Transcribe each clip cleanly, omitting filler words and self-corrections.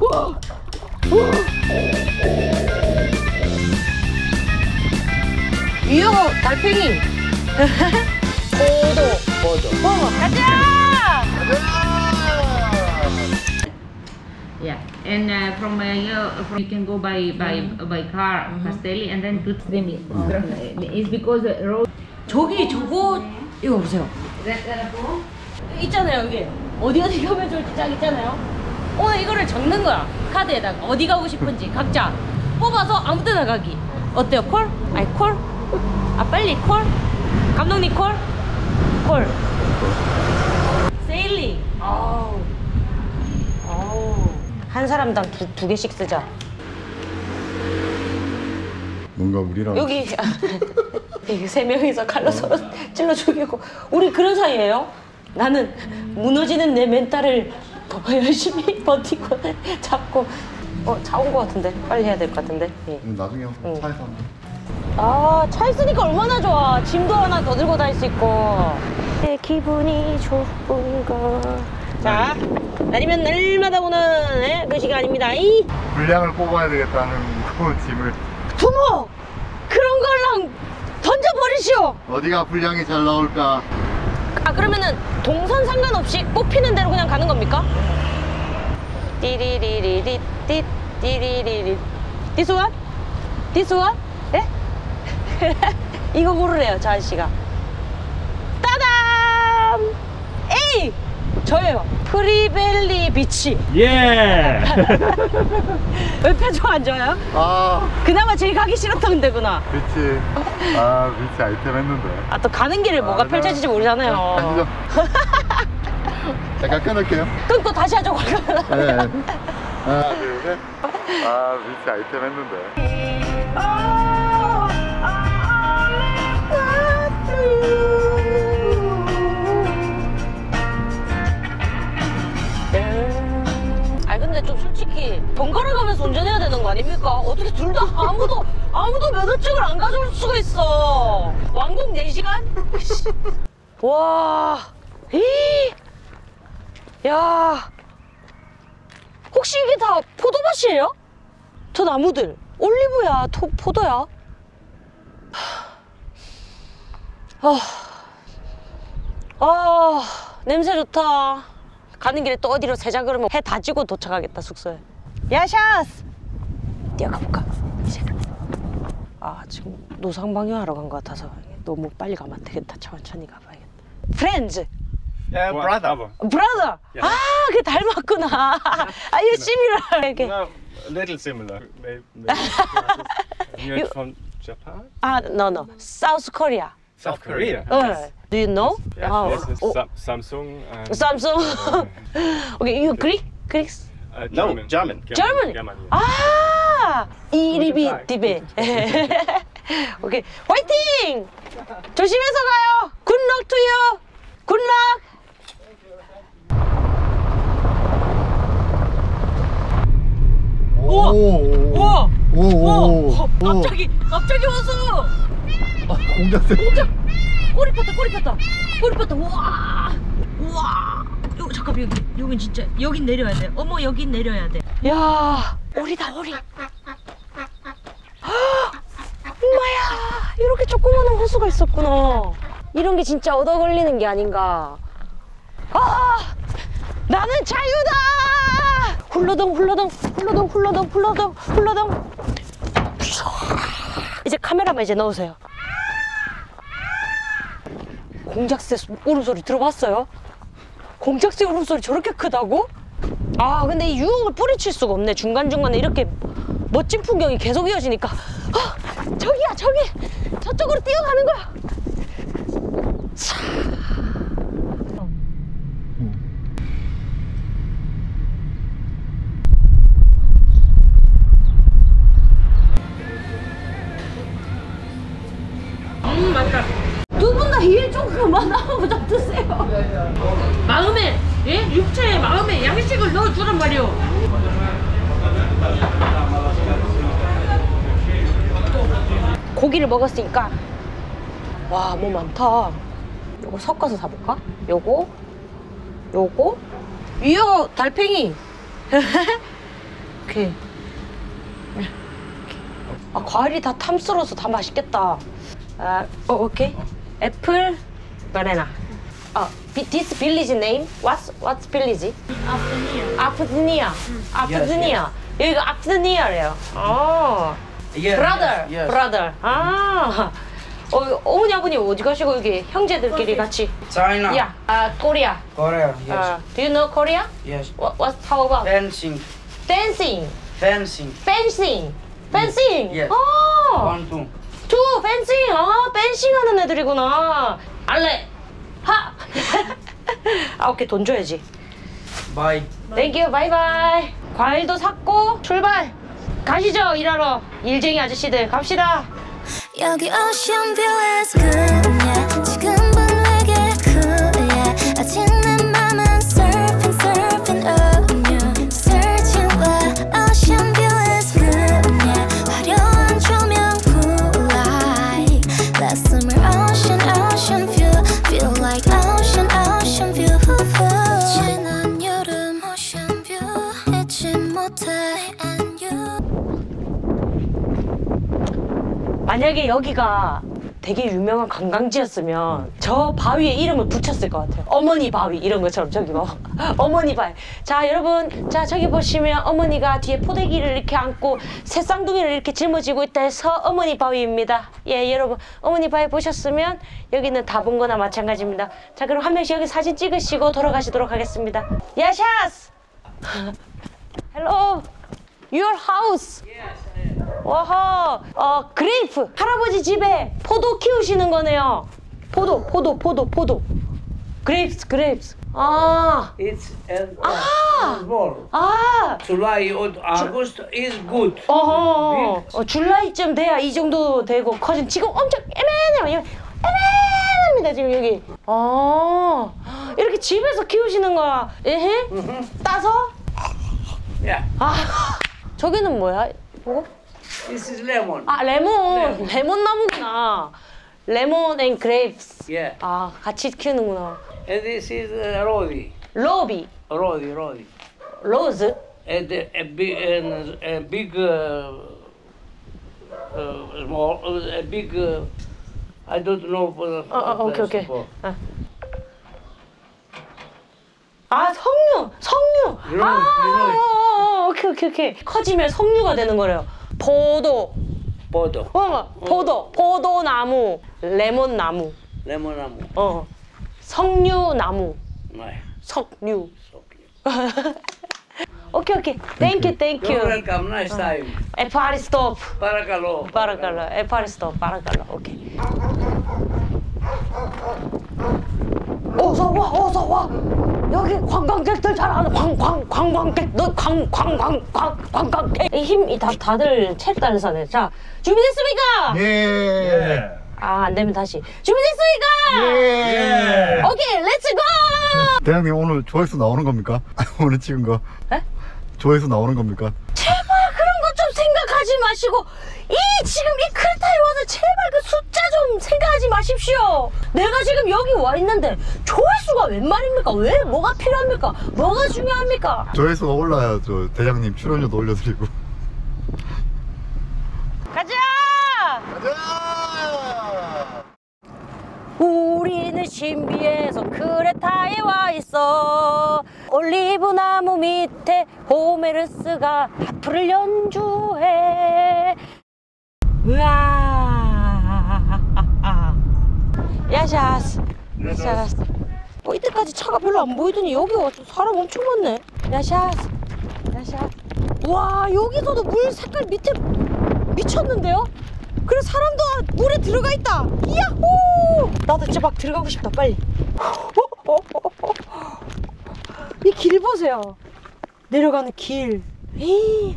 우와. 우와. 위어 달팽이. 포도. 가자. Yeah, and from here you can go by car, Castelli, and then to Tremi. It's because the road. 저기 저거 이거 보세요. 있잖아요 여기 어디 가면 좋을지 딱 있잖아요. 오늘 이거를 적는 거야 카드에다가 어디 가고 싶은지 각자 뽑아서 아무 데나 가기. 어때요? 콜? 아니 콜? 아 빨리 콜? 감독님 콜? 콜. 세일링. 아우. 한 사람당 두 개씩 쓰자. 뭔가 우리랑 여기 이게 세 명이서 칼로 서로 찔러 죽이고 우리 그런 사이예요? 나는 무너지는 내 멘탈을 더 열심히 버티고 잡고 차 온 거 같은데 빨리 해야 될 것 같은데. 예. 나중에 차에서 아, 차 있으니까 얼마나 좋아. 짐도 하나 더 들고 다닐 수 있고 내 기분이 좋은 거. 자, 날이면 날마다 오는 그 시간입니다. 분량을 뽑아야 되겠다는 그 짐을 부모! 그런 걸랑 던져버리시오! 어디가 분량이 잘 나올까? 아, 그러면은 동선 상관없이 뽑히는 대로 그냥 가는 겁니까? 띠리리리리 띠리리리 This one? This one? 예? 이거 고르래요, 저 아저씨가. 따담! 에이! 저예요. 프리벨리 비치. 예! 왜 표정 안 좋아요? 아, 그나마 제일 가기 싫었던 데구나. 그치. 아, 그치. 아이템 했는데. 아, 또 가는 길에 뭐가 펼쳐질지 모르잖아요. 가시죠. 잠깐 끊을게요. 끊고 다시 하죠, 그러면. 네. 하나, 둘, 셋. 아, 그치. 아이템 했는데. 아니 근데 좀 솔직히 번갈아 가면서 운전해야 되는 거 아닙니까? 어떻게 둘 다 아무도 면허증을 안 가져올 수가 있어. 왕복 4시간? 와, 야, 혹시 이게 다 포도밭이에요? 저 나무들 올리브야, 포도야? 냄새 좋다. 가는 길에 또 어디로 세자 그러면 해 다 지고 도착하겠다 숙소에. 야샤스! 뛰어가볼까? 이제. 아 지금 노상방뇨하러 간 것 같아서 너무 빨리 가면 안 되겠다. 천천히 가봐야겠다. Friends! brother. Brother! Yeah. 아, 그 닮았구나. Are you similar? 이렇게. No, a little similar. Maybe. You're from Japan? 아, no. South Korea. South Korea? Do you know? Yes, 아, yes, it's 어, Samsung. And, Samsung. Okay, you Greek? Greeks? no, German. German. German, yeah. 아, 이리비 디베. 오케이, 화이팅! 조심해서 가요. 굿럭 투유. 굿럭. 우와! 우와! 갑자기 와서. 공작새. 꼬리 폈다. 우와. 잠깐 여긴 진짜 여긴 내려야 돼. 어머 여긴 내려야 돼. 야, 오리다 오리. 엄마야, 이렇게 조그마한 호수가 있었구나. 이런 게 진짜 얻어 걸리는 게 아닌가. 아, 나는 자유다. 훌러덩. 이제 카메라만 이제 넣으세요. 공작새 울음소리 들어봤어요? 공작새 울음소리 저렇게 크다고? 아 근데 이 유흥을 뿌리칠 수가 없네. 중간중간에 이렇게 멋진 풍경이 계속 이어지니까 저기야 저기 저쪽으로 뛰어가는 거야. 차. 맛있다. 두 분 다 일 좀 그만하고 좀 드세요. 마음에, 예? 육체에 마음에 양식을 넣어주란 말이오. 고기를 먹었으니까 와, 뭐 많다. 요거 섞어서 사볼까? 요거 위어 달팽이. 오케이. 아, 과일이 다 탐스러워서 다 맛있겠다. 오케이. 애플, 바나나. This village name? What's village? 아프드니아. 여기가 아프드니아래요. brother. 어머니 아버님 어디 가시고 여기 형제들끼리 같이. China. Yeah. Korea. Korea, yes. Do you know Korea? Yes. How about? Fencing. Dancing. Fencing. Fencing. Yes. 1, 2. 펜싱. 펜싱 하는 애들이구나. 알레. 하. 오케이, 돈 줘야지. Bye. 땡큐, 바이바이. 과일도 샀고 출발. 가시죠, 일하러. 일쟁이 아저씨들 갑시다. 여기 ocean view is good, yeah. 지금은 내게 cool, yeah. 아직 내 맘은 surfing, yeah. Searching where ocean view is good, yeah. 화려한 조명 cool light. Last summer ocean view, feel like ocean view. 지난 여름 ocean view, 잊지 못해 and you. 만약에 여기가 되게 유명한 관광지였으면 저 바위에 이름을 붙였을 것 같아요. 어머니 바위 이런 것처럼 저기 뭐 어머니 바위. 자 여러분, 자 저기 보시면 어머니가 뒤에 포대기를 이렇게 안고 새쌍둥이를 이렇게 짊어지고 있다 해서 어머니 바위입니다. 예, 여러분 어머니 바위 보셨으면 여기는 다 본 거나 마찬가지입니다. 자 그럼 한 명씩 여기 사진 찍으시고 돌아가시도록 하겠습니다. 야샤스. Hello. Your house. 와하, 그레이프. 할아버지 집에 포도 키우시는 거네요. 포도. 그레이프스. It's small. 아. July or August is good. 줄라이쯤 돼야 이 정도 되고 커진. 지금 엄청 애매합니다 지금 여기. 이렇게 집에서 키우시는 거야. 에헤. 따서? Yeah. 저기는 뭐야? 보고? This is lemon. 레몬 나무구나. 레몬 앤 그레이프스. Yeah. 같이 키우는구나. And this is rodi. 로비. Rodi. 로즈. And a big small, a big. I don't know. 오케이. 석류. 오케이. 커지면 석류가 되는 거래요. 포도. 포도나무, 레몬나무. 석류나무. 네. 석류. 오케이. Thank you. You're welcome. Nice time. 에파리스톱. Barakalo. 에파리스톱. 바라칼로. 오케이. 어서 와. 여기 관광객들 잘 아는 관광객. 힘이 다들 체육단에서네. 자, 준비됐습니까? 예. 안 되면 다시. 준비됐습니까? 예. 오케이, 렛츠 고! 대장님 오늘 조회수 나오는 겁니까? 오늘 찍은 거. 에? 조회수 나오는 겁니까? 제발 그런 거 좀 생각하지 마시고 지금 이 크레타에 와서 제발 그 숫자 좀 생각하지 마십시오. 내가 지금 여기 와 있는데 조회수가 웬 말입니까? 왜? 뭐가 필요합니까? 뭐가 중요합니까? 조회수가 올라야 저 대장님 출연료도 올려드리고. 가자! 가자! 우리는 신비해서 크레타에 와 있어. 올리브 나무 밑에 호메르스가 하프를 연주해. 으아. 야샤스. 이때까지 차가 별로 안 보이더니 여기 와서 사람 엄청 많네. 야샤스. 와, 여기서도 물 색깔 밑에 미쳤는데요? 그래, 사람도 물에 들어가 있다. 야호! 나도 진짜 막 들어가고 싶다. 빨리. 이 길 보세요. 내려가는 길. 에이.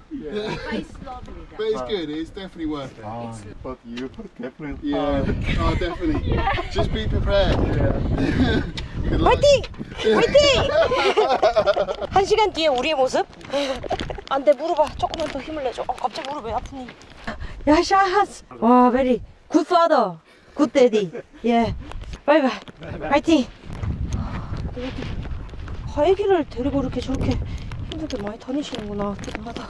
But it's good. It's definitely worth it. But you definitely. Yeah. Oh, definitely. Just be prepared. Good luck. 화이팅! 1시간 뒤에 우리의 모습? 안 돼, 무릎아. 조금만 더 힘을 내줘. 갑자기 무릎 왜 아프니? 야샤스! 와, 베리. 굿 파더. 굿 데디. 예. 바이바이. 화이팅! 화이기를 데리고 이렇게 저렇게 친구들 많이 다니시는구나. 대단하다.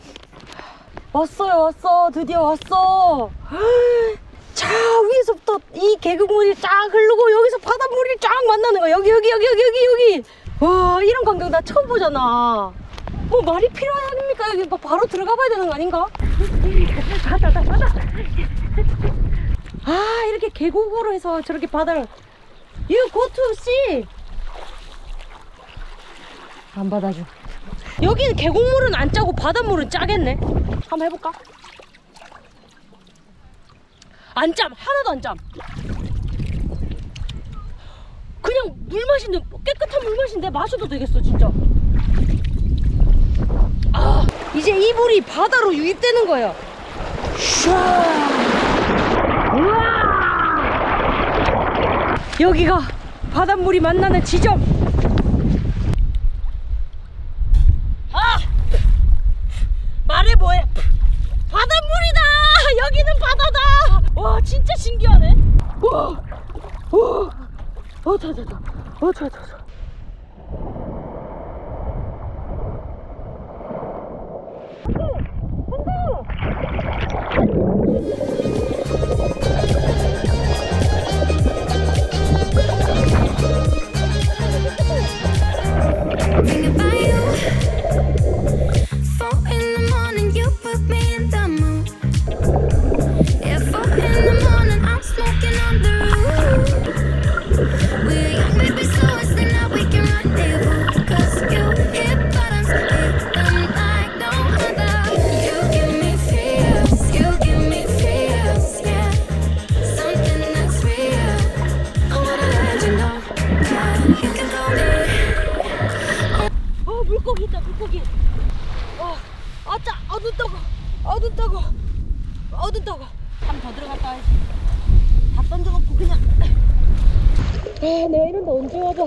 왔어요, 왔어. 드디어 왔어. 자, 위에서부터 이 계곡물이 쫙 흐르고 여기서 바닷물이 쫙 만나는 거야. 여기. 와, 이런 광경 나 처음 보잖아. 뭐 말이 필요합니까? 여기 뭐 바로 들어가 봐야 되는 거 아닌가? 바다. 아, 이렇게 계곡으로 해서 저렇게 바다를. You go to sea. 안 받아줘. 여기는 계곡물은 안 짜고 바닷물은 짜겠네. 한번 해볼까? 안 짬. 하나도 안 짬. 그냥 물 마신데, 깨끗한 물 마신데 마셔도 되겠어 진짜. 아, 이제 이 물이 바다로 유입되는 거예요. 우와! 여기가 바닷물이 만나는 지점. 아! 말해 뭐해. 바닷물이다. 여기는 바다다. 와, 진짜 신기하네. 와. 자. Think about you. 4 in the morning, you put me in the mood. Yeah, 4 in the morning, I'm smoking on the roof. We're young, maybe so it's the night we can rendezvous. 'Cause you hit buttons, hit them like no other. You give me feels, yeah. Something that's real. I wanna let you know that you can call me. 물고기 있다, 물고기. 아짜, 눈 떠고. 한 번 더 들어갔다 와야지. 다 던져놓고 그냥. 내가 이런데 언제 와봐.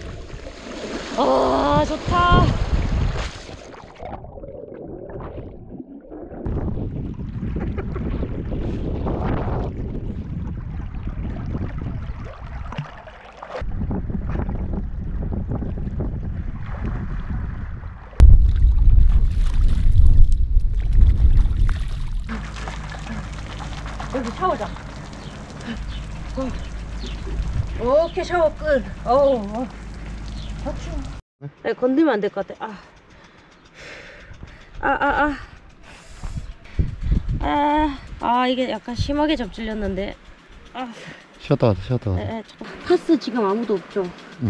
아, 좋다. 여기 샤워장. 오케이, 샤워 끝. 네, 건들면 안 될 것 같아. 이게 약간 심하게 접질렸는데. 쉬었다 가자. 잠깐. 파스 지금 아무도 없죠?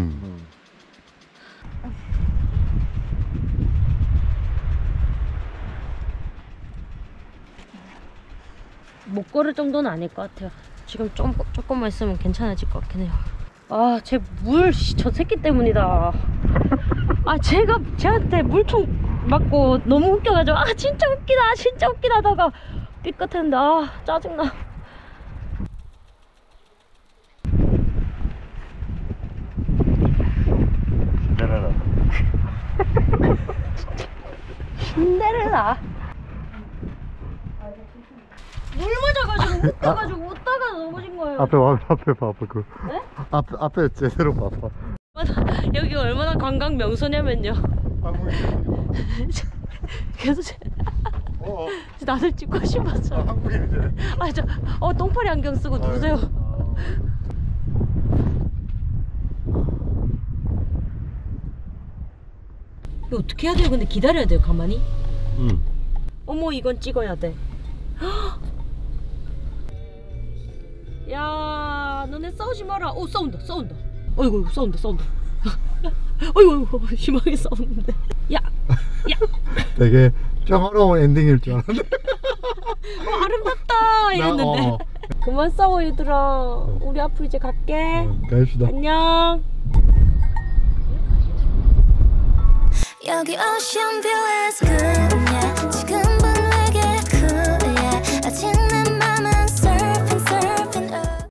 못 걸을 정도는 아닐 것 같아요. 지금 조금만 있으면 괜찮아질 것 같긴 해요. 아, 저 새끼 때문이다. 쟤한테 물총 맞고 너무 웃겨가지고 진짜 웃기다 하다가 삐끗했는데 짜증나. 신데렐라. 물 맞아가지고 웃다가 넘어진 거예요. 앞에 봐. 그. 네? 앞에 제대로 봐봐. 여기 얼마나 관광 명소냐면요. 그래서 나를 찍고 싶었어. 한국인이지. 똥파리 안경 쓰고 누구세요? 이거 어떻게 해야 돼요? 근데 기다려야 돼요, 가만히? 어머, 이건 찍어야 돼. 야, 너네 싸우지 마라. 싸운다. 어이구, 싸운다. 어이구, 심하게 싸우는데. 야. 되게 평화로운 엔딩일 줄 알았는데. 아름답다 이랬는데. 그만 싸워, 얘들아. 우리 앞으로 이제 갈게. 갑시다. 안녕. 여기 ocean view is good.